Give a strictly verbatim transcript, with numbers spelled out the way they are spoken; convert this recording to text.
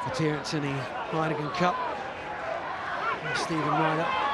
for Terence in the Heineken Cup. Stephen Ryder